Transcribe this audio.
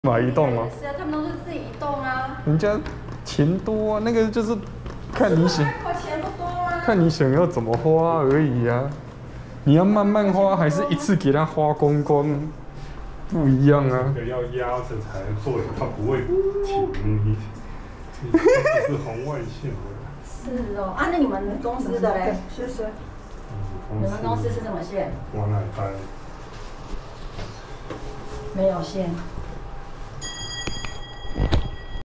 买一栋吗？ 是啊，他们都是自己一栋啊。 人家钱多啊，那个就是看你想， 钱不多啊。 看你想要怎么花而已啊。你要慢慢花，还是一次给他花光光？不一样啊。 这个要压着才对，它不会停。你这是红外线的。 是哦，啊，那你们公司的嘞？ 是。 你们公司是什么线？ 我哪开？ 没有线。